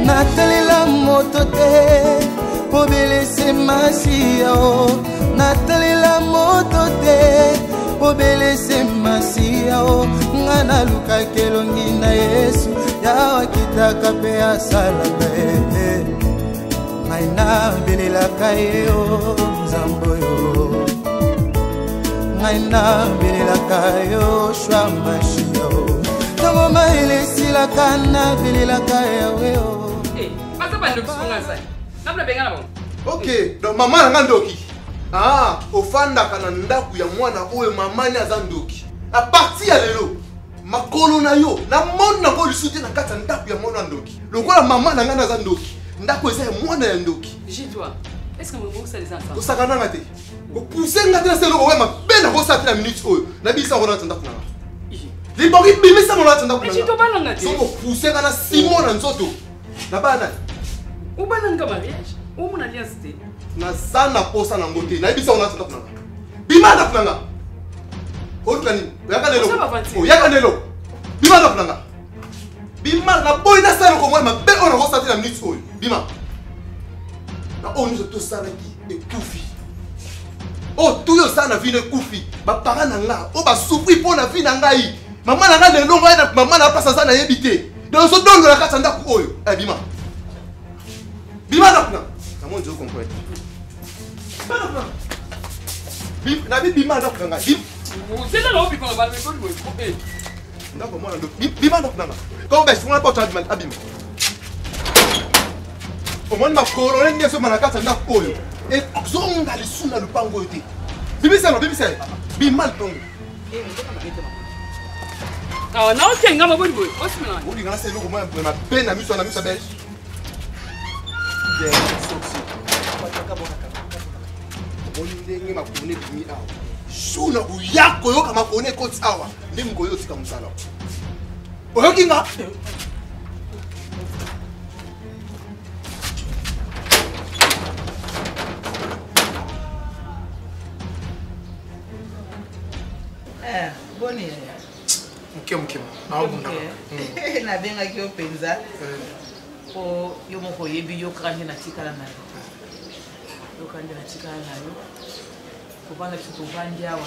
natalela moto te po belese masiya o natalela moto te po belese masiya o nga nalukaki elongi na Yesu yawa kitaka mpe asalaka ye ngai nabelelaka ye o nzambe oyo ngai nabelelaka yo shwa mashiya o ntango mayele esilaka nabelelaka yawe o ok, donc maman nanga ndoki ofandaka na ndaku ya mwana oyo mamani aza ndoki a partir ya lelo makolo na yo na moni nango lisusu te na kati ya ndaku ya mwana ndoki lokola mama nanga naza ndoki ndako eza ya mwana ya ndoki kosakananga te kopuse nga te na seloko oyo mabe nakosala te na minute oyo nabisa ngo nata ndako nanga liboki bimisa ngo nata ndako nanga soko puse nga na simo na nzoto na bana ubananga mariage umuna alliance te naza na posa nango te nayebisa ngo nata ndako nanga bima ndako nanga oluka nini oyaka lelo bima ndako nanga bima na boyi nasala eloko mwa mabe oyo nakosala te na minute oyo bima na oyo nyonso tosalaki ekufi oyo tuyo osala na vi na ekufi bapara na nga oyo basufri mpo na vi na ngai mama na ngai lelo ngai na mama na mpasa aza nayebi te donc ozodondola kati ya ndako oyo bima bima ndako nanga namoni nzeo comprendre nabi bima ndako nanga ndako mwana ndo bima ndako nanga comme basifungana mpo otala bima abima omoni makolo ndenge esoma na kati ya ndako oyo ezonga lisu na lupango oyo te bibisano bibisa bima lupango naokenga maboni boye olingana se eloko mwa mabe na miso na miso belge omoni ndenge makolo ebimi awa su na koya koyoka makolo ekoti awa nde mokoyo otika mosala oyoki nga boni mokemo nabengaki yo mpenza po yo moko oyebi yo kaka nde natikala na yo yoka nde natikala na yo kobanda biso tovandi awa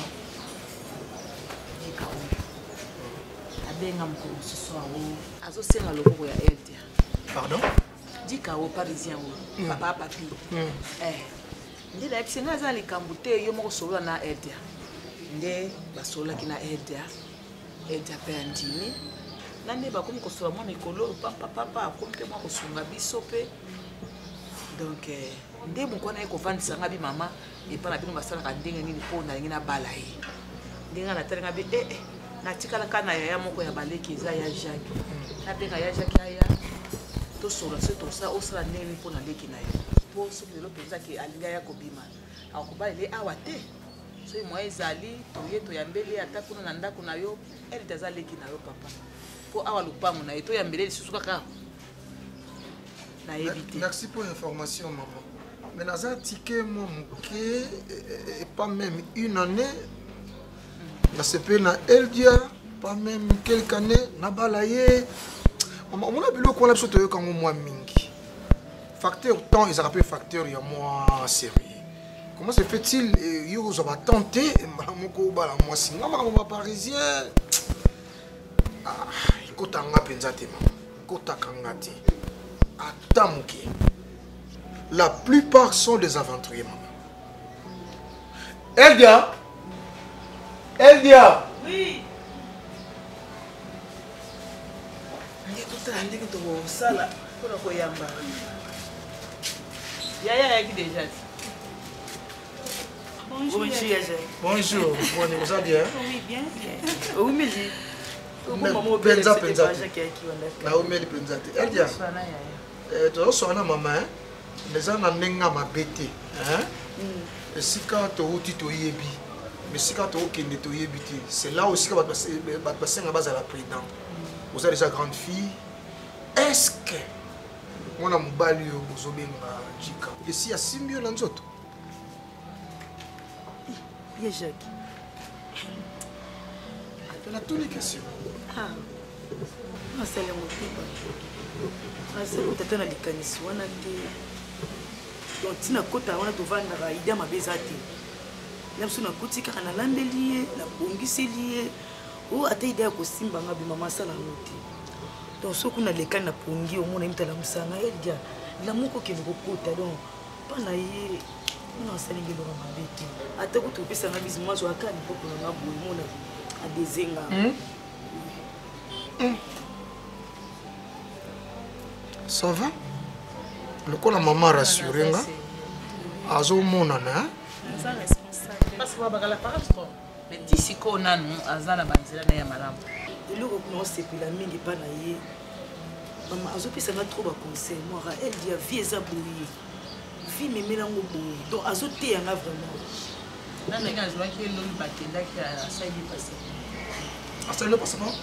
jika oyo abenga mokolo mosusu awo azosenga loboko ya eldia pardon jika o parisien oyo papa papi nde nayebisi ngai aza na likambo te yo moko solola na eldia nde basololaki na eldia mpe ya ndimi na nde bakomi kosola mwa mikolo papa akomi mpe mwa kosunga biso mpe donc nde mokwana ye kovandisa nga bi mama epa na bino basalaka ndenge nini mpo nalingi nabala ye ndenge natalinga bi natikalaka na yaya moko ya baleki eza ya jacques nabenga ya jacques aya tosola so osala ndenge nini mpo naleki na ye mpo soki lelo mpenza ke alingi aya kobima akobalele awa te soki mwa ezali toye toyambeli ata kuna na ndako na yo elite aza leki na yo papa mpo awa lupango na ye toyambeli lisusu kaka nayebi te. Merci pour l'information maman. Mais naza ticket moi moké et pas même une année na CP na Eldia pas même quelques années na balaye on a bilo ko na biso toyo kango moi mingi facteur temps ils appellent facteur ya moi sérieux. Comment se fait-il yo va tenter moko bala moi singa ma parisien kota nga penza te maman kota kanga te atamuki. La plupart sont des aventuriers, maman. Eldia! Eldia! Oui! Bonjour. Bonjour. Vous allez bien? Oui, bien, bien. Oui, mais Penza. Naomi Penza. Eldia. Tu as maman. Les gens n'ont pas bêté. Si quand tu as yebi, mais si quand tu as yebi, c'est là aussi que tu as passé à la présidente. Vous êtes déjà grande fille. Est-ce que mon amoubalio vous obéit à Jika? Et si il y a 6 millions d'autres? Bien, Jacques. Tu as toutes les questions. nasala motema nasala tata na likanisi wana te donc ntina kota wana tovandaka ide mabe eza te na biso nakuti kaka nalandeli ye nabongiseli ye o ata ide ya kosimbanga bimama asala yango te donc soki nalekani na pongi omona emitala mosanga edia lamoko okende kokota donc mpa na ye mona asalingi eloko mabe te ata kuti opesanga bisi mwasi akani mpoko nanga boye mona adezenga ça va lokola mama rassuré nga azomonana parce que bakala parasport mais d'ici ko nanu azala banzela na ya malamu eloko naosepela mingi mpa na ye mama azopesanga trop baconseil moara elle dia vie eza boye vie memelango boye donc azoteyanga vraiment nandenge azwaki eloli bakendaki asali pase asali le passeport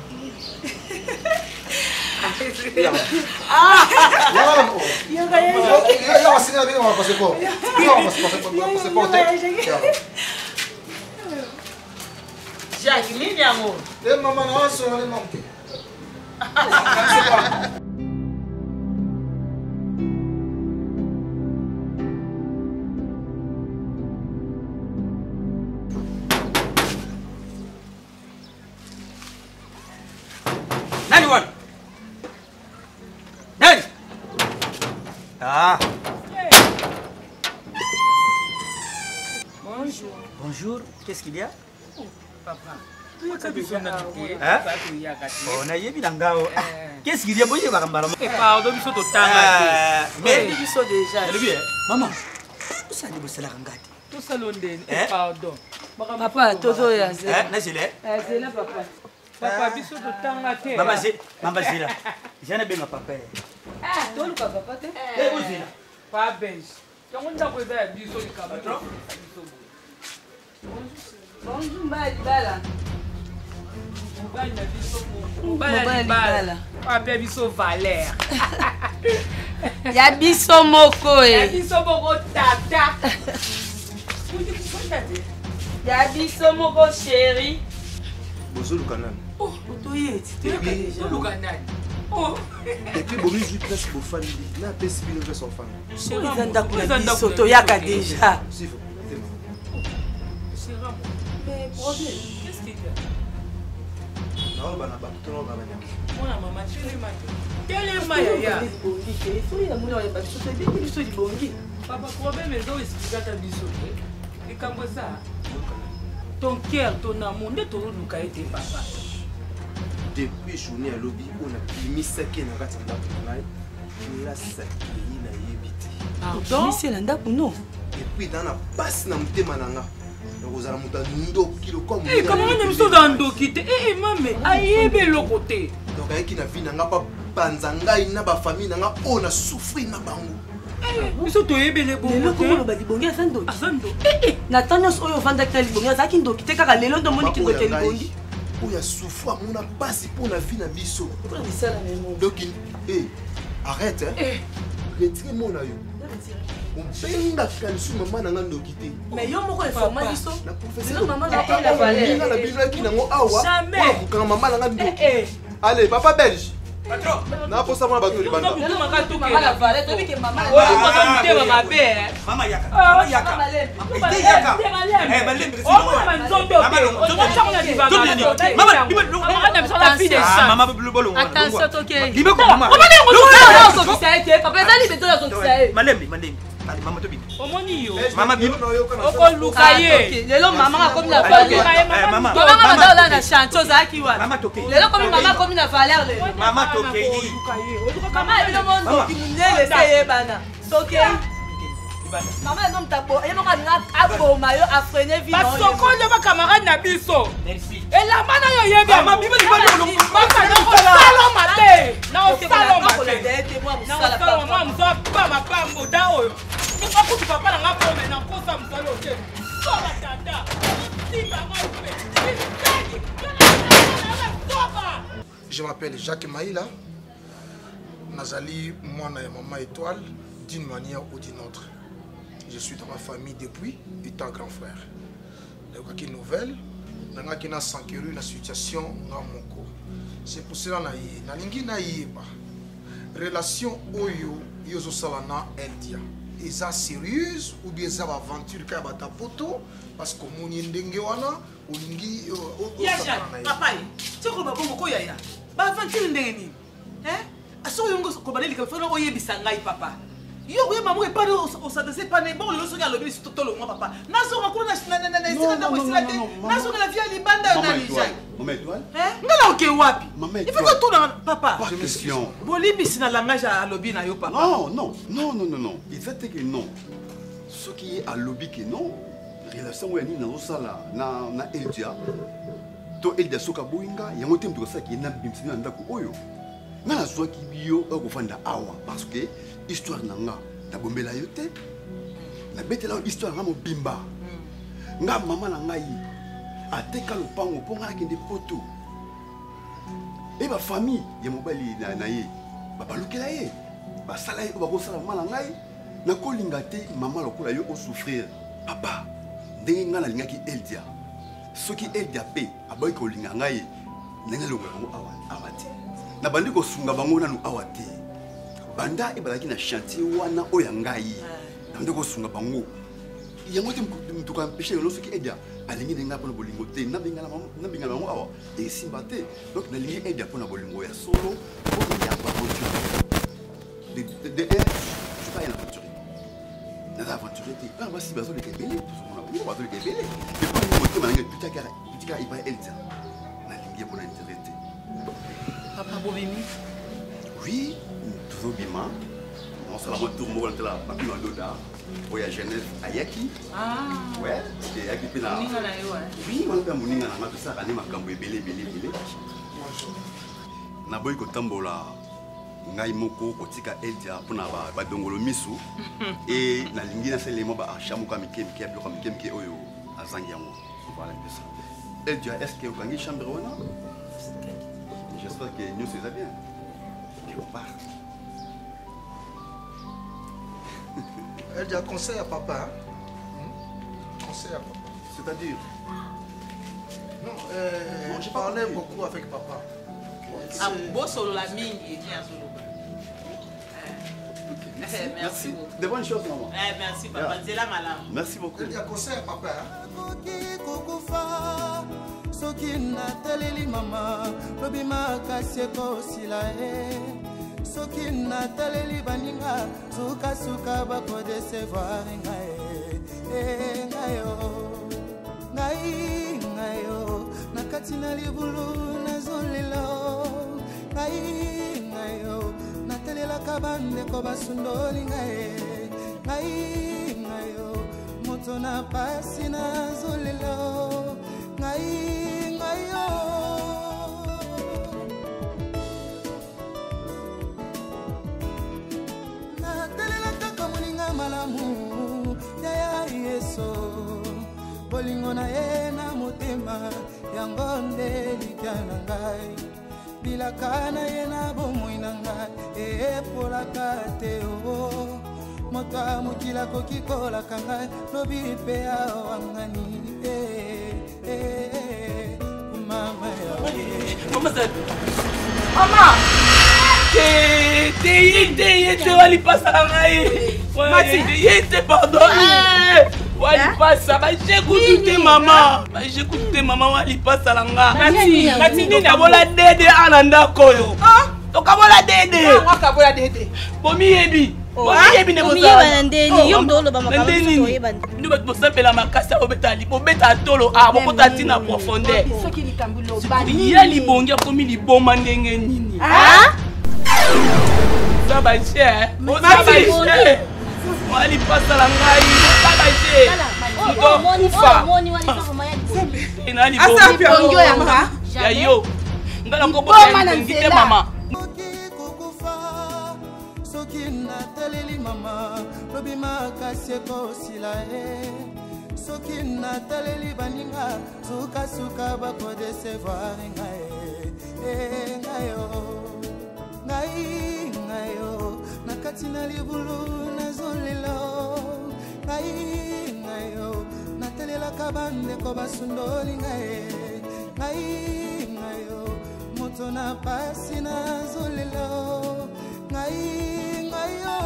Jacques, nini yango? Mama na waso wale mamke. Nani wana? Nani? Ah. Bonjour. Bonjour, qu'est-ce qu'il y a? Papa. Hein? On a yebi nangao. Qu'est-ce qu'il y a? Boye bakambara. Et pardon, biso to tanga. Mais biso déjà. Maman. Usa ndi bosala ngati. To salonde, pardon. Papa toto ya zela. Na zela? Zela papa. Papa biso to tanga te. Mama zela. Jana benga papa. Ah, to luka papa te. Uzela. Pa bench. Tango ndako eza ya biso likabatra. Bonjour Mbala. Mbala. Papa biso Valère. Ya biso moko e. Ya biso moko tata. Ya biso moko chéri. Bozo lukanani. Oh, toyeti. To lukanani. Oh. Depuis bomi ju presque bo famille. Na pesi bino vers son femme. Chéri zanda kuna biso to yaka déjà. S'il faut. Mais problème, qu'est-ce qu'il y a? Non, bah na ba tout non ba na. Mona maman telema ya. Papa problème ezo expliquer ta biso. Likambo ça. Ton cœur, ton amour, ne to luka ete papa. Depuis journée à lobby, on a mis ça qui est dans la tête de la sakei na yebiti. Pardon? C'est là ndako non. Et puis dans la passe na mutema nanga. Donc aux amuta ndoki le comme. Eh comment on est dans ndoki te? Eh maman, ayebe le côté. Donc avec qui na vie nanga pa panzanga ina ba famille nanga on a souffrir na bango. Biso toyebe le bon. Lelo ko ba libongi azando. Azando. Natanyos oyo vanda ka libongi azaki ndoki te kaka lelo ndo moni kingo te libongi. Oya souffrir mon a passe pour la vie na biso. Donc arrête hein. Retire mon ayo. On benga kansu maman nanga ndoki te. Mais yo moko informa biso. La professeur maman na pas la valeur. La bino ki nango awa. Jamais. Pour maman nanga ndoki. Allez papa belge. Patron. Na posa mona bato libanda. Lelo maka to ke la valeur to bi ke maman. Oyo ko to mute mama be. Mama yaka. Mama yaka. Ite yaka. Balembe si mama. Mama bolo. Attention to ke. Libeko mama. Mama ko bisa ete. Papa ezali beto ya ko bisa. Malembe. Allez maman to bi. Omoni yo. Mama bi. Oko lukaye. Lelo mama akomi na valeur. Mama. Mama madala na chanteuse azaki wana. Mama toke. Lelo komi mama akomi na valeur le. Mama toke. Mama ebino mondo kimunele seye bana. Toke. Maman non tapo, et moi na aboma yo a freiner vie. Parce que quand les camarades na biso. Merci. Et la mana yo yebi. Mama bibi ni balo. Mama na ko salon maté. Na o salon maté. Na o salon mama mzo pa ma pa moda oyo. Ni ko ku papa na ngapo me na ko sa msalo ke. So la tata. Si ba ngombe. Je m'appelle Jacques Maïla. Nazali mwana ya maman étoile d'une manière ou d'une autre. Je suis dans ma famille depuis étant grand frère. Donc, une nouvelle, dans la situation, c'est pour cela nalingi nayeba relation oyo yozo salana Eldia eza sérieuse ou bien eza aventure ka bata poto parce que moni ndenge wana olingi papa tu ko babongo ko yaya ba aventure ndenge ni aso yongo ko baleli ka fona oyebisa ngai papa yo ko mamu e pas au s'adresser pas bon le soki alobi surtout tolo moi papa nazo ko na sika na ko sila te nazo ko la via libanda na lija maman étoile ngala oke wapi il faut que tout dans papa pas question bolibisi na langage alobi na yo papa non il fait que non ce qui est alobi que non relation oyo nini nazosala na Eldia to Eldia soka boyinga yango te mutu kosaki na bimisi na ndako oyo nga nazwaki bio okofanda awa parce que histoire nanga nabombela yo te nabetela histoire nga mobimba nga mama na ngai ateka lopango mpo nga nakende poto e bafamille ya mobali na ye babalukela ye basala ye oyo bakosala mama na ngai nakolinga te mama lokola yo osouffrir papa ndenge nga nalingaki Eldia soki Eldia mpe aboyi kolinga ngai ndenge alongaka bango awa te na bandi kosunga bango nanu awa te banda ebalaki na chantier wana oyo ngai na bandi kosunga bango yango te mutu kampeshe yo soki Eldia alingi ndenga mpona bolingo te nabingana bango awa esimba te donc nalingi Eldia mpona bolingo ya solo mpona ya baventure de un je pas un aventurier naza aventurier te bana basi bazoleka ebele tozomona bango bazoleka ebele epo motema nange pitika ipa Eldia nalingi mpona intérêt te papa bobimi oui tozobima nosala motour moko natala bapima doda oya Genève ayaki ouais ayaki mpe na oui wana mpe ya moninga nanga tosalaka ne makambo ebele naboyi kotambola ngai moko kotika Eldia mpona badongolo misu e nalingi nasaleli mwa baarcha moko ya mike ya biloko mike oyo azangi yango voilà mpe ça Eldia est ce que okangi chambre wana j'espère que nyonso eza bien je repars Eldia conseil à papa conseil à papa c'est-à-dire non je parlais beaucoup avec papa bosolo la mingi et bien solo. Merci. De bonnes choses, maman. Merci, papa. C'est la malade. Merci beaucoup. Il y a conseil, papa. Soki nataleli mama lobima kasi ekosila soki nataleli baninga sukasuka bakodesevoir ngayo nakati na libulu nazolelo ngayo natelelaka bandeko basundoli ngayo moto na pasi nazolelo ngayo natelelaka kamuninga malamu ya Yesu bolingo na ye na motema yango nde likya na ngai bilaka na ye na bomoi na ngai epolaka te o moto amokila koki kolaka ngai lobi mpe awangani mama te walipasaka ngai yete pardon walipasa bajekutu te mama walipasala nga tokabola dede ana ndako oyo tokabola dede bomiyebi nde bato bosapela makasi bobeta tolo bokota ntina profondeur ya libongi akomi liboma ndenge nini osabache walipasala ngai osabache mutokufa ena libongi yayo nga nakobotangite te mama soki nataleli mama lobima kasi ekosila soki nataleli baninga sukasuka bakodesevoir ngayo nakati na libulu nazolelo ngayo natelelaka bandeko basundoli ngayo moto na pasi na zolelo ngai yo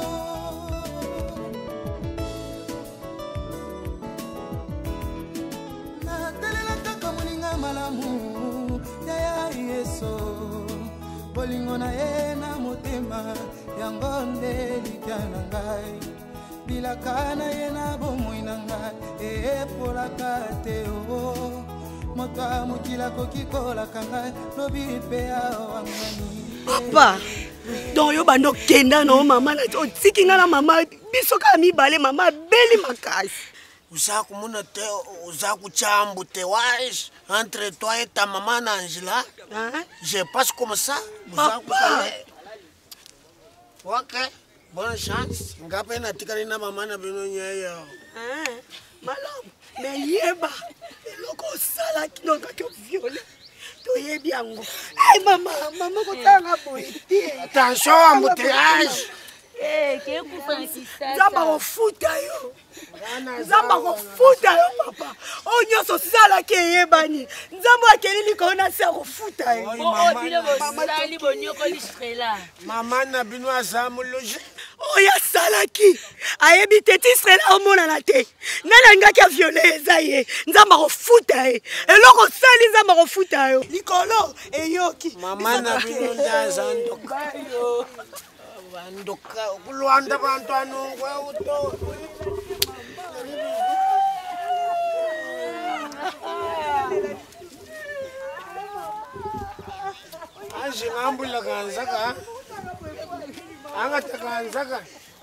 na telela kaka moninga malamu ya Yesu bolingo na ye na motema yango nde likya na ngai bilaka na ye na bomoi na ngai epolaka te o moto amokila koki kolaka ngai lobi mpe awangani papa donc yo bando kenda na mama na otiki nga na mama biso kaka mibale mama beli makasi uza kumuna te uza kuchambu te wise entre toi et ta maman Angela je passe comme ça papa ok bonne chance ngape na tikali na mama na bino nyeyo malamu mais yeba eloko osala kino kaki viole toyebi yango mama kotanga boye attention embouteillage nzamba kofuta yo papa oyo nyonso osalaki eyebani nzambe akeli likolo na se ya kofuta yo mama na bino aza mologi oyo asalaki ayebi te ti Israel aomonana te nalingaki aviole eza ye nzambe akofuta ye eloko osali nzambe akofuta yo likolo eyoki mama na bino nde aza ndoka ndoka kulwanda bantu anongwe uto anji ngambula kanzaka angata kanzaka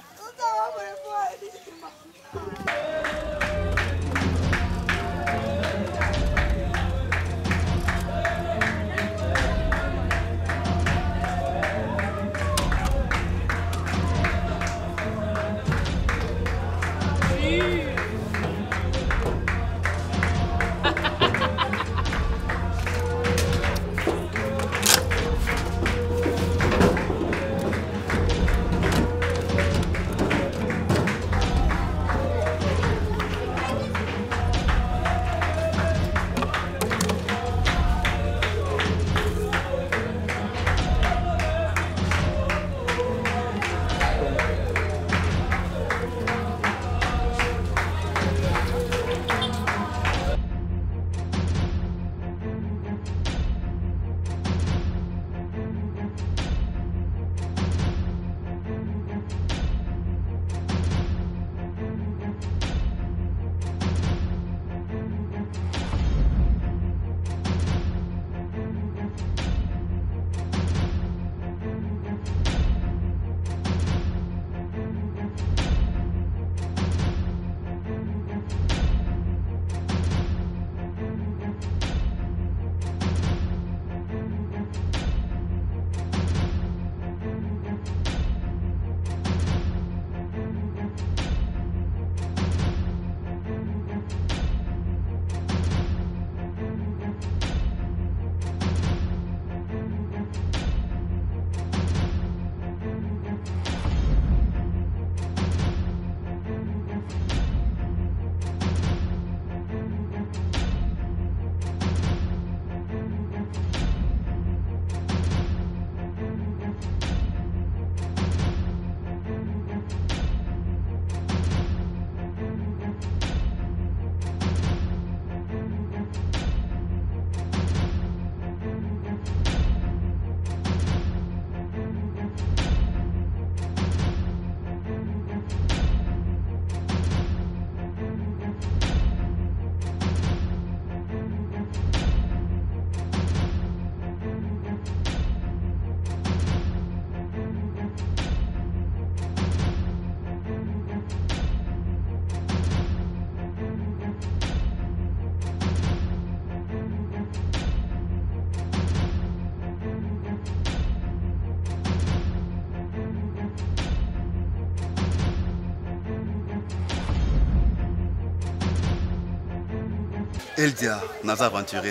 Eldia, naza aventuré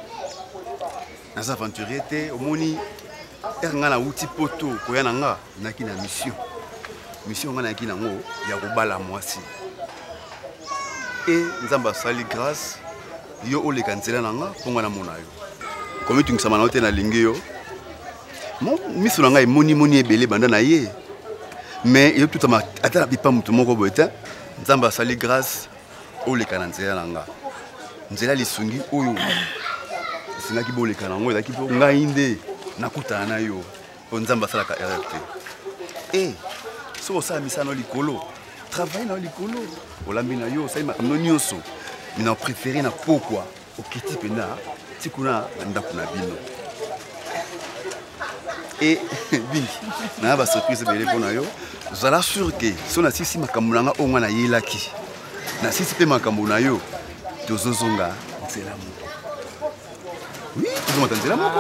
te omoni nga na uti poto koya na nga naki na mission nga naki nango ya kobala mwasi e nzamba asali grâce yo oleka nzela na nga mpo nga namona yo Comme tu n'as pas lingio. Mon miso nanga moni ebele banda na ye. Mais il tout ma atala pipa mutu moko boita. Nzamba sali grâce au le kananzela nanga. Nzela lisungi oyo. Singa ki boleka nango ezaki po ngainde nakutana na yo. Nzamba sala ka RRT. Eh, so ça misano likolo. Travail na likolo. Olambi na yo, ça no nyonso. Mina préféré na pourquoi au kiti pena tikuna ndakuna bino. Et bingi na ba surprise belé pona yo. Zala sûr que si on a sisi makambo nanga o ngana yelaki. Na sisi pe makambo na yo. Tozozonga nzela mo. Oui, tu m'entends nzela mo.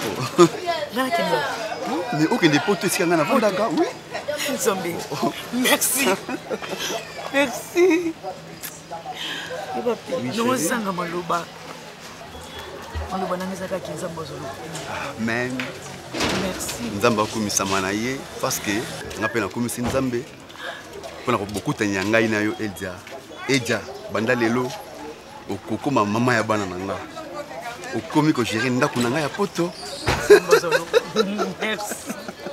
Mais aucun des potes ici ngana vondaka, oui. Zombie. Merci. Merci. Non sanga maloba. Maloba nangezaka kinza mbozolo. Amen. Merci. Nzamba komisa mana ye parce que ngape na komisa nzambe. Pona ko beaucoup tanya ngai na yo Edia banda lelo okokoma mama ya bana nanga. Okomi ko gérer ndako nanga ya poto. Merci.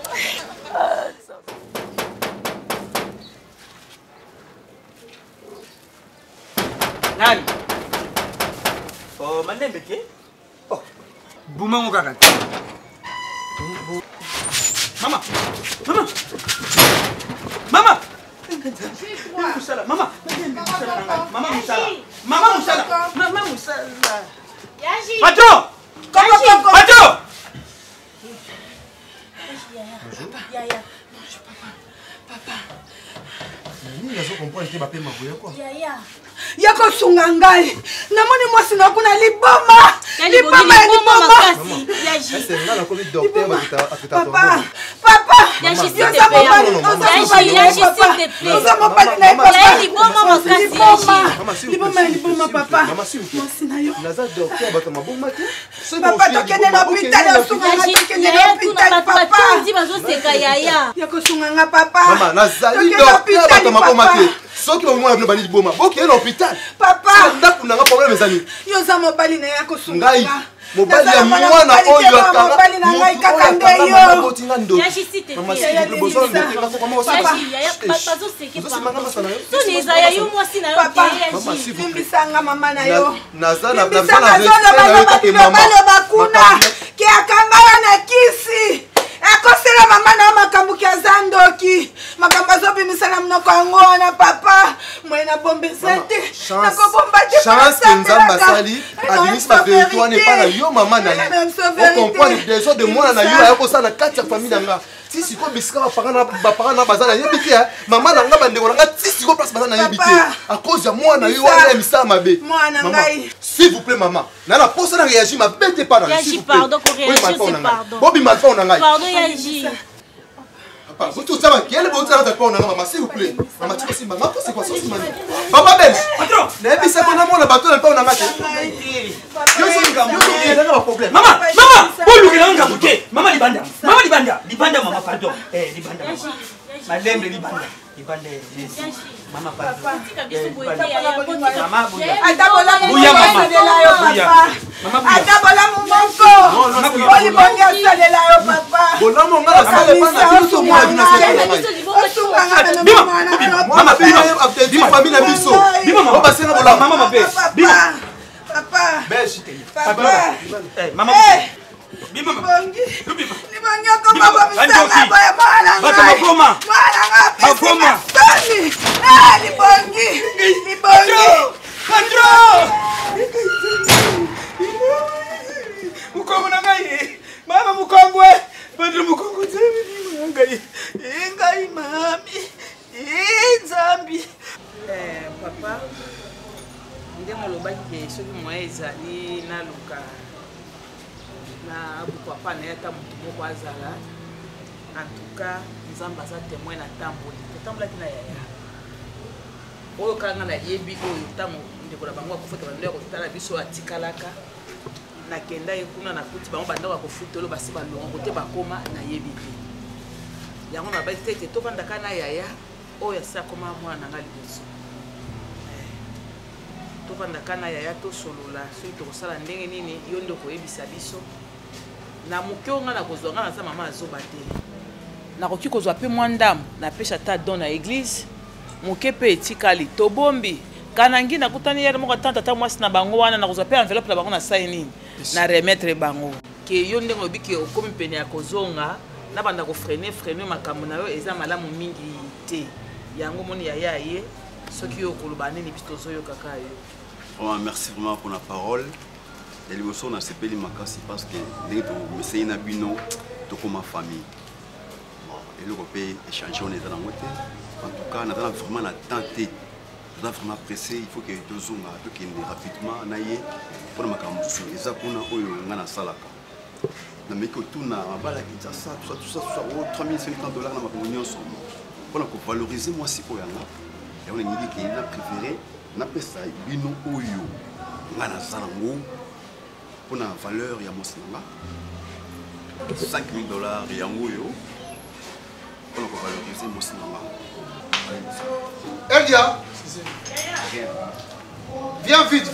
Nani? Oh, mandembe ke? Oh, buma mo kaka. Mama! Mama! Mama! Musala, mama! Mama musala! Mama musala! Mama musala! Yaji! Pato! Pato! Yaya. Papa. Nini nazo comprendre que bape maboya quoi? Yaya. Yako sunga ngai. Namoni mwasi na kuna liboma. Liboma makasi. Yaji. C'est là la Covid docteur va te Papa. Papa. Yaji s'il te plaît. Yaji s'il te plaît. Nous avons pas de papa. Liboma makasi. Liboma papa. Maman s'il vous plaît. Mwasi na yo. Naza docteur va te maboma te. Papa tokende na hôpital sunga tokende na hôpital papa. Ndi bazo seka yaya. Yako sunga nga papa. Mama nazali docteur va te maboma te. Soki bamona bino bani liboma. Boki na hôpital. Papa. Ndako nanga problème ezali. Yo za mobali na yako sunga. Ngai. Mobali ya mwana oyo akanga. Mobali na ngai kakande yo. Yaji s'il te plaît. Yaya bazo seke papa. Soni ezaya yo mwasi na yo Yaji. Bimbisanga mama na yo. Naza na balo bakuna. Ki akanga yo na kisi. Akosela mama na makambo kia zandoki. Makambo azobimisana mnoko yango wana papa. Mwena bombe zete. Nakobomba te. Chance nzamba sali. Administre la vérité n'est pas la yo maman na yo. On comprend les besoins de moi na yo ayoko sana kati ya famille nanga. Si siko bisika ba parana bazana yebiti ya mama nanga bandeko nanga si siko place bazana yebiti. À cause ya moi na yo wana misa mabe. Mwana ngai. S'il vous plaît maman. Nana posa na réagir ma bête pas dans Yaji pardon ko réagir c'est pardon. Bobi malfa on ngai. Pardon Yaji. Papa, vous tous savez qui est le bon temps de pas on maman s'il vous plaît. Maman tu sais maman c'est quoi ça c'est maman. Papa belge. Patron. N'abi ça bon amour na bateau na pas on ngai. Yo c'est un problème. Mama, bolu ke nanga buke. Mama libanda. Libanda mama pardon. Libanda. Malembe libanda. Mama pardon. Mama buya. Adabola buya mama. Adabola mumoko. Oli bonga salela yo papa. Bola monga la sale bana biso moi na sale. Mama bima famille na biso. Bima mama basena bola mama mabe. Bima. Papa. Beshi. Papa. Mama. Bima. Libongi koma babisanga baya mwana. Bata maboma. Mwana tani. Libongi. Kandro. Mukongo na ngai. Mama mukongwe. Bandro mukongo tsebi ngai. Ngai mami. Nzambi. Papa. Ndemo lobaki ke soki moya ezali naluka na papa na yata mutu moko azala en tout cas nzambe aza témoin na tamboli totambolaki na yaya oyo kanga na yebi oyo ntango ndeko na bango akofota bandeko ya kotala biso atikalaka nakenda ye kuna nakuti bango bandeko ya kofuta oyo basi balongo kote bakoma na yebi te yango na basi tete tovandaka na yaya oyo asi akoma mwana nanga liboso tovanda kana yaya tosolola soki tokosala ndenge nini yo nde koyebisa biso na moke onga na kozwa nga naza mama azoba te nakoki kozwa mpe mwa ndambo napesa ta don na église moke mpe etikali tobombi kana ngi nakutani yere moko tanta ta mwasi na bango wana nakozwa mpe enveloppe na bango na sai nini na remettre bango ke yo ndenge oyebi ke okomi pene ya kozonga na banda kofrene makambo na yo eza malamu mingi te yango moni yaya ye soki yo okoloba nini biso tozoyoka kaka yo. Merci vraiment pour la parole. Et les on a sepeli makasi parce que dès que tu me na bino to comme ma famille. Et le repé échanger on est dans la moitié. En tout cas, on a vraiment la tenté. On a vraiment pressé, il faut que deux zonga to kende rapidement naie pour makambo sur eza kuna oyo ngana salaka. Na meko tuna mabala kitasa tout ça 3500 dollars na makambo nyonso. Pour la valoriser moi si oyanga. Et on a dit qu'il a préféré na pesa bino oyo ngana salango pour la valeur ya mosinga 5000 dollars yango yo pour la valoriser mosinga. Eldia, viens vite.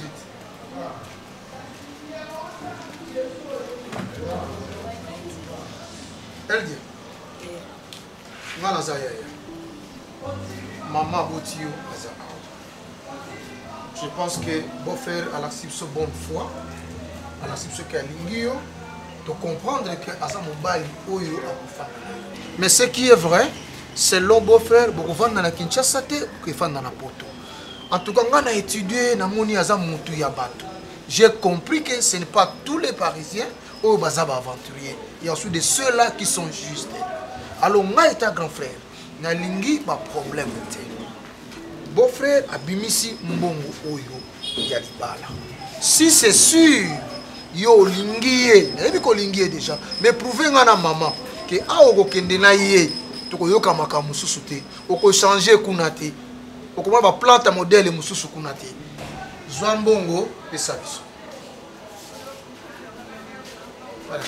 Eldia, ngana zaya maman Botio. Je pense que bon faire à la cible bonne foi, à la cible qui a l'ingio, de comprendre que à ça mobile oyo a. Mais ce qui est vrai, c'est l'homme beau frère, beaucoup vendre dans la Kinshasa te, que vendre dans la Poto. En tout cas, on a étudié na moni aza mutu ya bato. J'ai compris que ce n'est pas tous les Parisiens au bazaba aventuriers. Il y a aussi de ceux-là qui sont justes. Alors, on a été grand frère. Na lingi pas problème te. Beau frère abimisi mbongo oyo ya libala. Si c'est sûr, yo lingiye, na yebi ko lingiye déjà, mais prouvez ngana maman que a oko kende na ye, to ko yoka maka mususu te, oko changer kuna te. Oko ba plante modèle mususu kuna te. Zwa mbongo pesa biso. Voilà.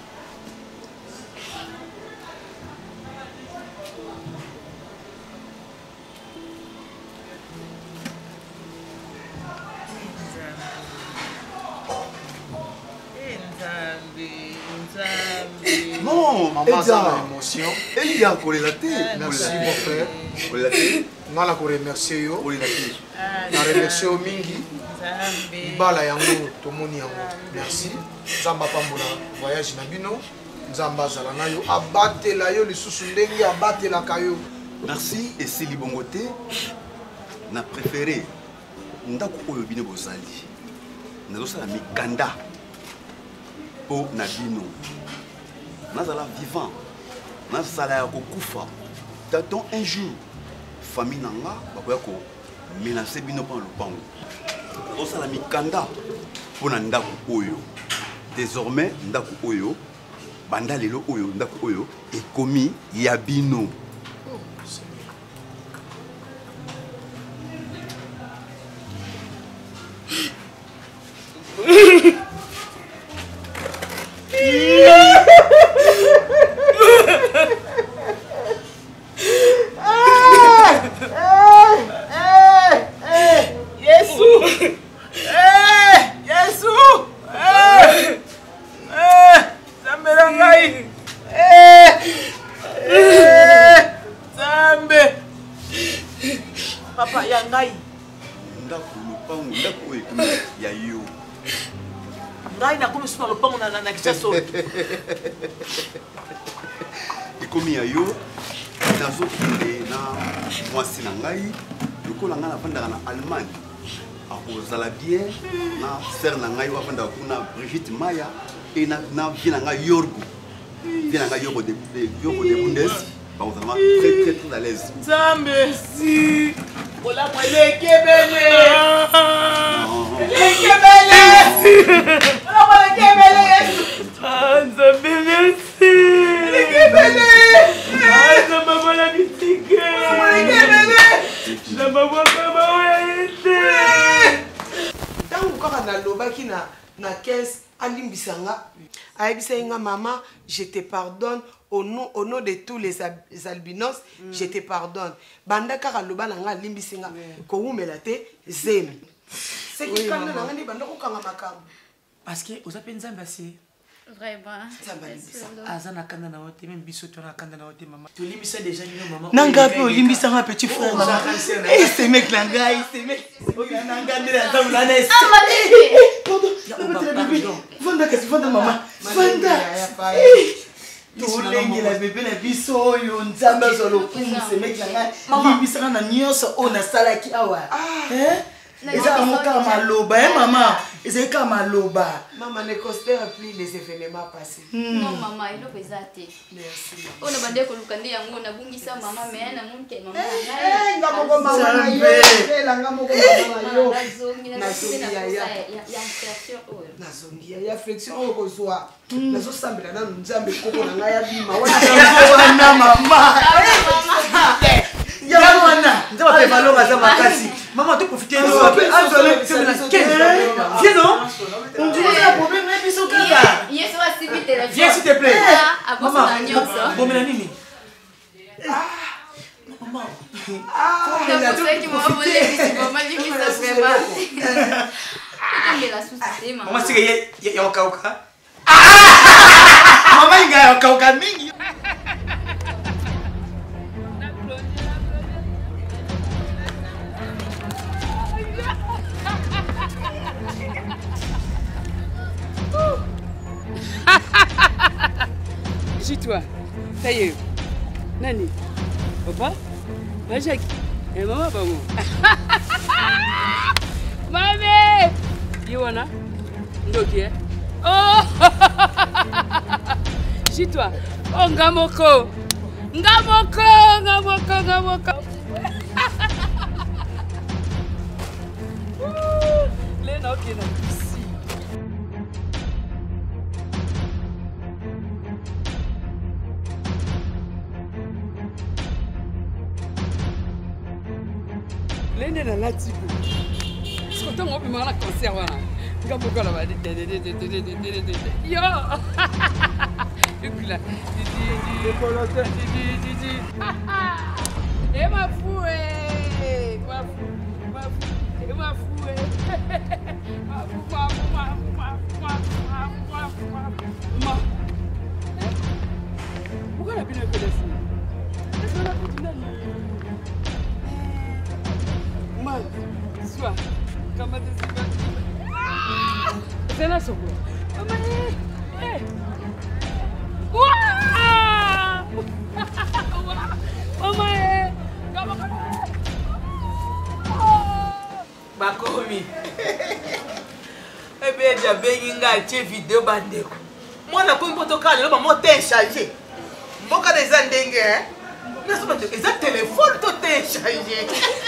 Non, maman, ça a émotion. Elle y a collé la tête. Merci mon frère. Moi la remercier yo. Na remercier au mingi. Bala yango tomoni yango. Merci. Nzamba pambola voyage na bino. Nzamba zala na yo abatela yo lisusu ndenge abatela kayo. Merci et c'est libongoté. Na préféré ndako oyo bino bozali. Nazo sala mikanda. Po na bino. Nazala vivant, nazala ya kokufa. T'attends un jour, famille nanga, bakoya ko menacer bino pa lopango. Osala mikanda pona ndako oyo. Désormais ndako oyo, banda lelo oyo ndako oyo ekomi ya bino. Papa yangai ndako lopango ndako oyo ekomi ya yo. Ngai na komi suma lopango na kichaso. Ekomi ya yo. Nazo kende na mwasi na ngai lokola nga navandaka na Allemagne akozala bien na sere na ngai wavandaka kuna Brigitte Maya e na vie na ngai Yorgo vie na ngai Yorgo de Bundes bakozala très à l'aise. Nzambe si ola mwele kebele kebele ola mwele kebele Nzambe merci kebele Nzambe mwele bitike kebele Nzambe mwele ntango kaka nalobaki na 15 alimbisanga ayebisanga maman je te pardonne au nom de tous les albinos je te pardonne banda kaka loba nanga alimbisanga ko umela te zemi C'est qui quand on a dit bando kokanga makambo. Parce que aux appels nzamba c'est Vraiment. Azana kanda na wote même biso to na kanda na wote maman. Tu limbisa déjà ni maman. Nanga pe olimbisa un petit frère maman. Eh ce mec là gars, ce mec. Nanga de la dame là. Pardon. Vanda kasi vanda maman. Vanda. Tolengi la bébé na biso yo nzamba zolo kumu ce mec là. Limbisa na nyonso ona salaki awa. Hein? Eza kamoka maloba maman. Eza ka maloba. Maman ne considère plus les événements passés. Non maman, il est pesate. Merci. On a bandé ko lukande yango na bungisa maman mais na monke maman. Ngamo maman na yo, la ngamo maman yo. Nazongi ya flexion o kozwa. Nazo sambela na nzambe koko na ngaya bima. Wana mama. Yawana, nzaba pe malonga za makasi. Maman, tu profites de ça. Viens non? On dit que un problème mais biso kaka. Viens s'il te plaît. Maman, bon Mélanie. Maman. C'est pour ça qu'il m'a volé ici, maman, j'ai mis ça vraiment. Maman, c'est que y a un kauka. Maman, il y a un kauka mingi. Dis-toi, ça y est. Nani? Papa? Jacques? Et maman, pas moi. Mamé! Yowana? Ndoki, hein? Oh! Dis-toi. Oh, Ngamoko! Ngamoko! Ngamoko! Ngamoko! Léna, ok, non. Lende na lati ko. Sikoto mo bima na concert wana. Ngamboko la ba yo. Ukula. Di polote di. E ma fou e. Ma fou. E ma fou e. Ma. Pourquoi la bine ko desi? Est-ce que la continue? Man, soit, comment tu c'est là, ce quoi? Bakomi. Eh bien, j'avais une vidéo bandeko. Moi, na pour poto kale, lo ba mo télécharger. Mboka des andenge, hein? Ils ont téléphone tout téléchargé.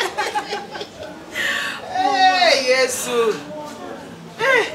Eh, Yesu. Eh.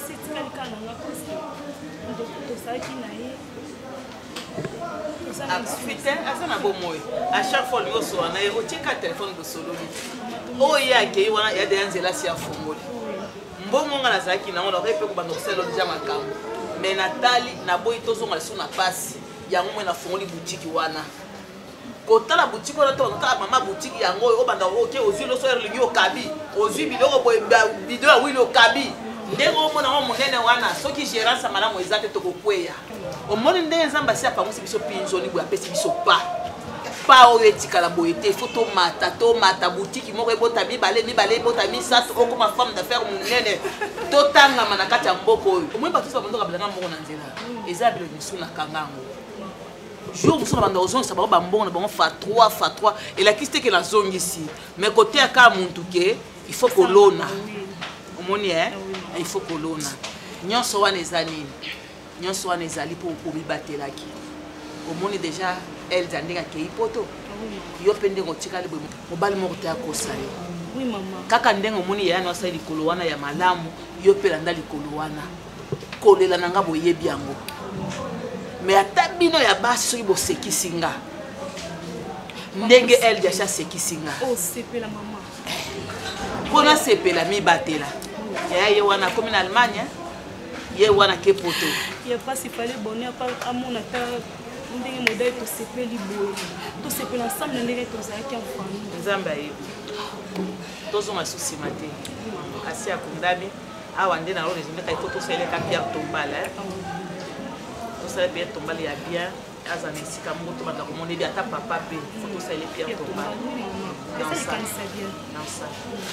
À chaque fois, nous sommes au téléphone de solo. Oh, il y a des anzela si à Fongoli. Mbongo na zaki na on aurait pu bandoselo déjà makambo. Mais Nathalie na boy tozo ngala sona passe. Ya ngomwe na Fongoli boutique wana. Kota la boutique wana to na mama boutique yango o banda oke ozilo so erlingi okabi. Ozi biloko boy video ya wilo okabi. Ndeko mona mo monene wana soki gérance malamu ezate to kokweya. Omoni ndenge nzamba si apangusi biso pinzoni boya pesi biso pa. Pa o etikala boyete photo mata boutique moko ebota mibale ebota misatu oko ma femme d'affaires monene totanga manakati ya mboko oyo omoni bato so bandoka bilanga mboko na nzela eza bilo misu na kangango jour vous banda ozongisa bango bambongo na bango fa 3 et la kiste ke la zongisi mais côté ya ka muntu ke il faut kolona omoni il faut kolona nyonso wana ezali nyonso wana ezali pour komibatelaki omoni déjà elle zandinga ke ipoto yo pende ngotikali bwe mobali moko te akosala oui maman kaka ndengo omoni yana osali likolo wana ya malamu yo pela nda likolo wana kolela nanga boyebi yango mais ata bino ya basi soki bosekisinga ndenge elle déjà sekisinga oh sepela maman mpona sepela mibatela ye wana komi na Allemagne ye wana ke poto ye pasi fallait bonheur par amona ta ndenge modèle to sepeli boye to sepela ensemble ndenge to zaki en famille nzamba ye tozonga susi mate kasi akundami awa nde na lo résumé ka faut tosaleka Pierre Tombala tosala Pierre Tombala ya bien aza na esika moko tobanda komona ata papa pe faut tosala Pierre Tombala dans ça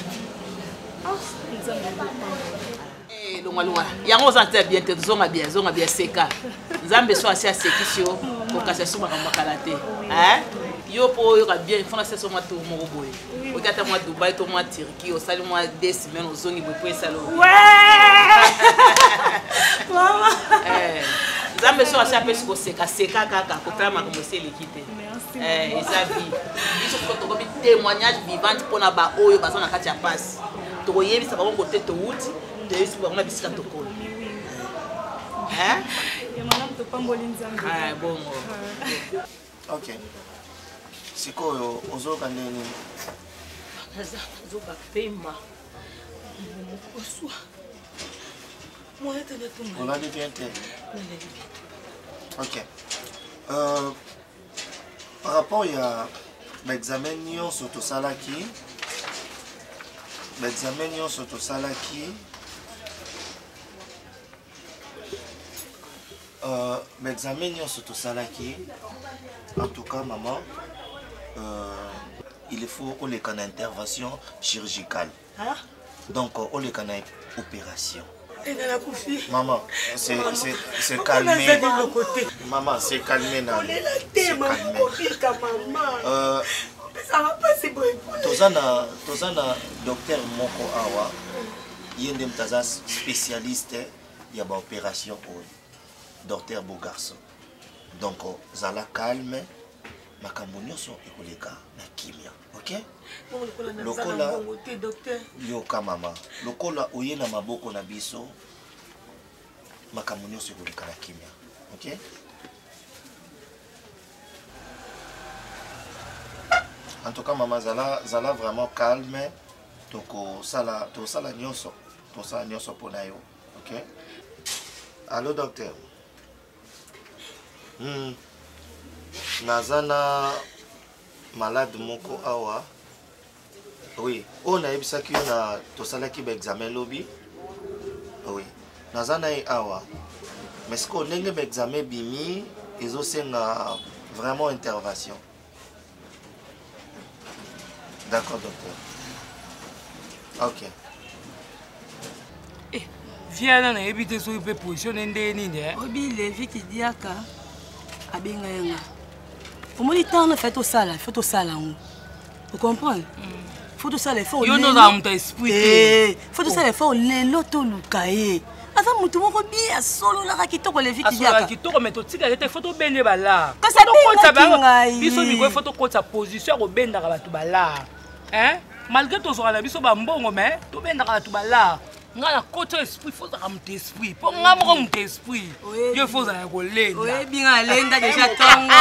longa yango oza te bien te zonga bien seka nzambe so asi asekisi yo kokasa so makambo kala te yo po yo ka bien il faut na seso mwa to moko boye okata mwa Dubai to mwa Turquie osali mwa 2 semaines ozongi boye po esalo mama nzambe so asi apesi koseka kaka kotala makambo esi eleki te eza vie biso fo tokomi témoignage vivante mpona baoyo baza na kati ya pasi tokoyebisa bango kote touti toyebisi bango na bisika tokola bongo ok sikoyo ozoka ndeni nazoka pema mokoswa olali bien te ok par rapport ya baexamen nyonso tosalaki en tout cas maman il faut qu'on ait une intervention chirurgicale donc on ait une opération. Maman, c'est calmé. Maman, c'est calmé. Tozana docteur Moko Awa, il y a un spécialiste il y a une opération docteur beau garçon. Donc zala calme, makambo so ekoleka na kimia, OK? Lokola yoka mama. Lokola oye na maboko na biso makambo so ekoleka na kimia, OK? En tout cas maman zala vraiment calme. Toko sala nyonso pona yo, OK? Allô docteur. Nazana malade moko awa. Oui, on a ebisaki na tosalaki ba examen lobby. Oui. Nazana awa. Mais ce qu'on ndenge ba examen bimi ezosenga vraiment intervention. D'accord docteur. OK. Viens na ebite so pe position ndeni ne. Obi levi ki diaka. Abenga yanga. Omoni tano fait au sala, vous comprenez? Faut tout ça les faire. Yo no za mta expliquer. Faut tout ça les faire le loto lukaye. Ava mutu moko bien solo la kitoko levi ki diaka. Solo kitoko meto tika yete photo bende bala. Ka sa banga biso mi ko photo ko sa position ko benda ka batu bala. Hein? Malgré to so la biso ba mbongo mais to benda ka batu bala. Nga na koto esprit faut ça monter esprit pour nga mo monter esprit yo faut ça ko lenda oui bien lenda déjà tongo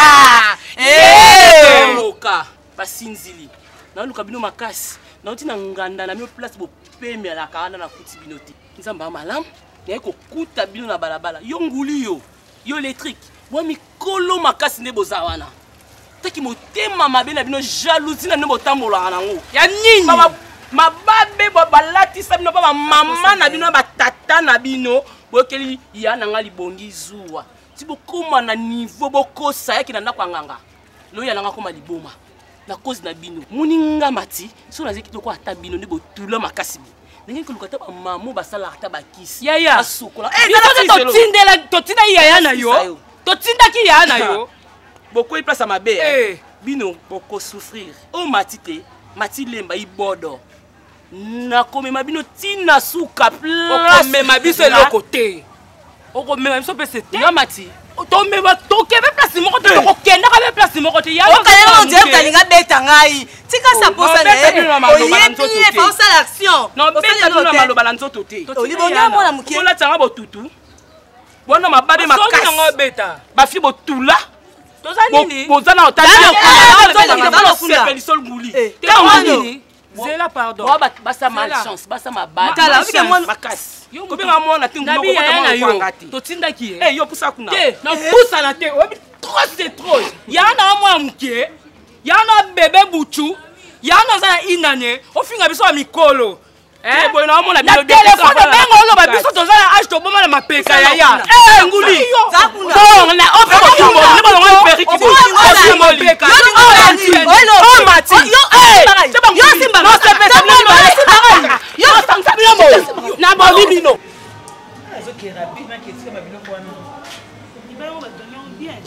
moka basinzili na luka bino makasi na utina nganda na mi place bo pembe la kana na kuti binoti nzamba malam na ko kuta bino na balabala yo nguli yo électrique wa mikolo makasi ne bozawana taki motema mabe na bino jalousie na ne botambola nango ya nini mababe balatisa bino ba mama na bino ba tata na bino bokeli ya nanga libongi zuwa ti bokoma na niveau bokosa yaki na ndako nganga lo ya nanga koma liboma na cause na bino muninga mati so na zeki toko ata bino ndi botula makasi ndenge koluka ta ba mamo basala ata bakisi yaya asukola totindela yaya na yo totindaki yaya na yo boko place mabe bino boko souffrir o matite mati lemba ibodo na komema bino tina suka place komema biso eloko te okomema biso pese te ngamati tomema tokebe place moko te tokokenda ka place moko te ya okaya on dirait kalinga beta ngai tika sa posa na oyebi fa usala action non beta no maloba la nzoto te olibonya mona mukie ola tanga botutu bona mababe makasi ngo beta ba fi botula tozanini bozana otala sepeli sol nguli te nguli zela pardon basa malchance basa mabata makasi ko benga mona tingu ko na yo to tindaki yo pusa kuna na pusa na te trop c'est trop ya na mwa muke ya na bébé buchu Yana za inane, ofinga biso mikolo. Boy na mona bino de téléphone bengo loba biso tozala age to boma na mapeka ya. Nguli. Bon, na ofa ko kimbo, ne ba ngo peri ki bo. Simboli. Oh mati. Yo simba. No se pesa bino. Yo tangsa bino. Na bo bino. Zo ke rapide na ke tika ba bino kwa no. Iba yo ba donyo bien.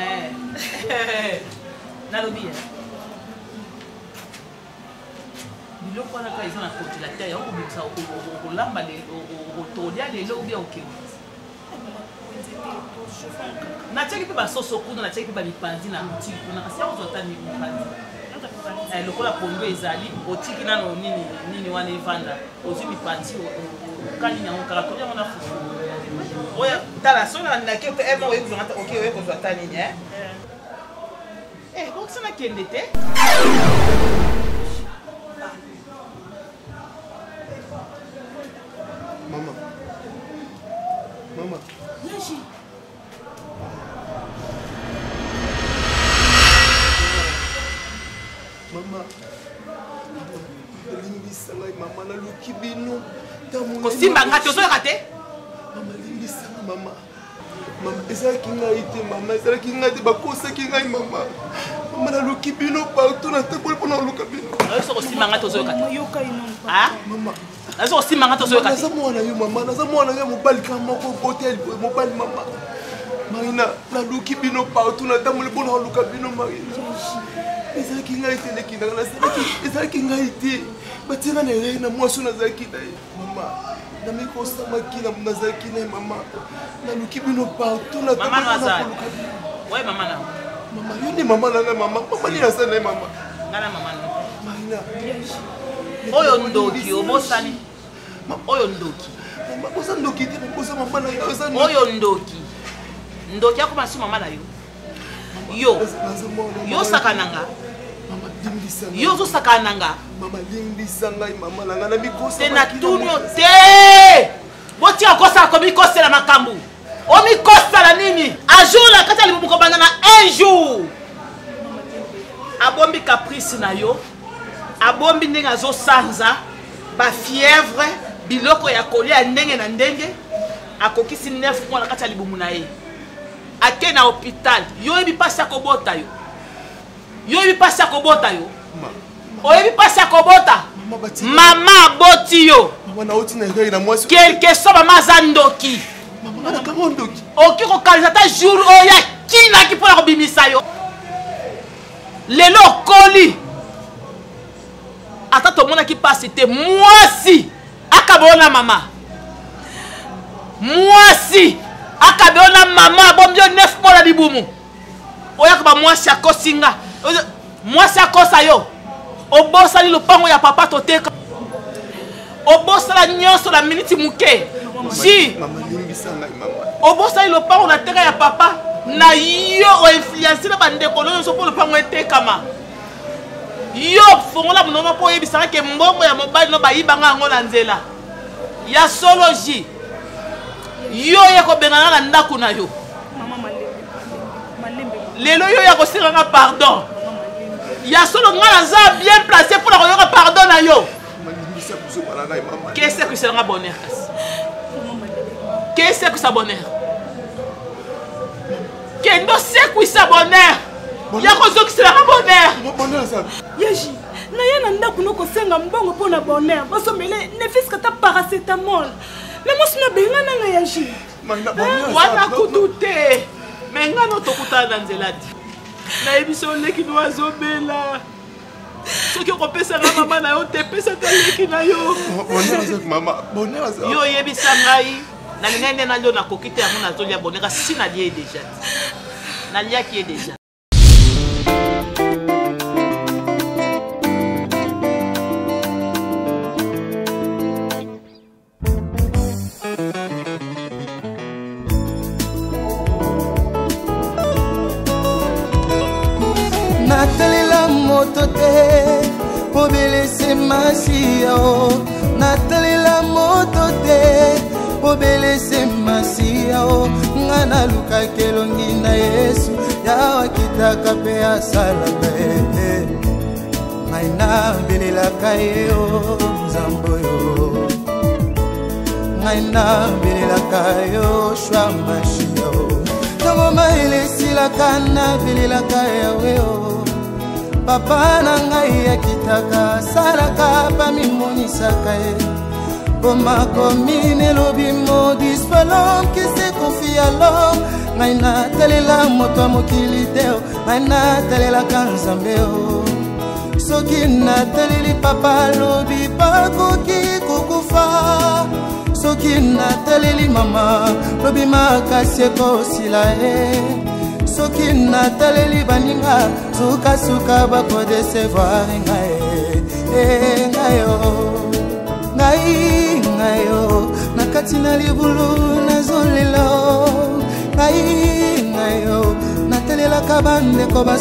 Na lo bien. Biloko wana ka eza na congélateur ya okobimisa okolamba otolia lelo ubia okewa natiaki mpe basoso kuna natiaki mpe bamipanzi na motiki kuna kasi ya kozwa ta mipanzi lokola pondu ezali otiki nano nini wana evanda ozwi mipanzi okanini yango kaka tolia ngo na fufu oyo tala so nandaki ote ema oyekozwanga oke oyekozwa ta nini kokisa nakende te Mama. Yashi. Mama. Limbisa ngai mama na luki bino. Kosimba ngati ozoyoka te? Mama limbisa mama. Mama ezalaki ngai te mama, ezalaki ngai te bakosaki ngai mama. Mama na luki bino partout na table mpona koluka bino. Oyo kosimba ngati ozoyoka te? Yoka ino. Mama. Nazo osimba ngati ozoyoka te? Naza mwana yo mama, naza mwana yo mobali kaka moko botel mobali mama. Marina na luki bino partout na table mpona koluka bino Marina. Ezalaki ngai te leki na ezalaki ngai te. Batina na rei na mwasi nazalaki na ye mama. Na mikosamaki na nazalaki na ye mama. Na luki bino partout na table mpona koluka bino. Ouais mama na. Mama yo ni mama na ngai mama. Mama ni nasa na ye mama. Ngana mama na. Marina. Oyo ndoki obosani. Oyo ndoki. Mama bosa ndoki te bosa mama na yo bosa ndoki. Oyo ndoki. Ndoki akoma si mama na yo. Yo sakananga. Mama limbisa. Yo zo sakananga. Mama limbisa ngai mama na ngana bikosa. Tena tunyo te. Boti akosa ko bikosa la makambu. O mikosa la nini? Un jour la kata libuko bandana un jour. Abombi caprice na yo. Abombi ndenge zo sanza. Ba fièvre biloko ya kolia ndenge na ndenge akokisi 9 mois na kati ya libumu na ye ake na hôpital yo yebi pasi ya kobota yo yebi pasi ya kobota yo oyebi pasi ya kobota mama aboti yo quelque soit mama aza ndoki oki kokanisa ta jour oyo akinaki mpona kobimisa yo lelo okoli ata tomonaki pasi te mwasi akabona mama mwasi akabona mama bombi 9 mois na libumu oya ba mwasi akosinga mwasi akosa yo obosali lopango ya papa toteka obosala nyonso na miniti muke ji obosali lopango na teka ya papa na yo oinfluence na bandeko nyonso mpo lopango etekama yo fongola munono po yebisaka ke mbongo ya mobali no bayibanga yango na nzela ya soloji yo ya kobengana na ndako na yo lelo yo ya kosinganga pardon ya solo nga naza bien placé mpona koyoka pardon na yo qu'est-ce que c'est un bonheur qu'est-ce que ça bonheur kendo sekwisa bonheur yako zokisela bonheur Yaji na ye na ndako nokosenga mbongo mpona bonheur basomele nefiska ta paracetamol me mosi na benga nanga Yaji wana kutu te me nga no tokutana na nzela ti nayebiso oleki no azobela soki okopesanga mama na yo te pesaka leki na yo yo oyebisa ngai nalingai nde nalio nakoki te yango nazolia bonheur si nalie ye deja naliaki ye deja. Natalela moto te po belese masia o natalela moto te po belese masia o ngana luka kelongi na Yesu ya wakitaka pe asala pe ngai nabelelaka ye o nzambe oyo ngai nabelelaka yo shwa mashia o ntango maele esilaka nabelelaka yawe o papa na ngai akitaka salaka pamimonisaka ye Boma komine lobi modis palom qui se confie à l'homme ngai natalela moto ya mokili te ngai natalela kanzambe o soki nataleli papa lobi bakoki kokufa soki nataleli mama lobi makasi ekosila ye soki nataleli baninga sukasuka bakodesevoir ngai o ngai o nakati na libulu nazolela ngai o natelelaka bandeko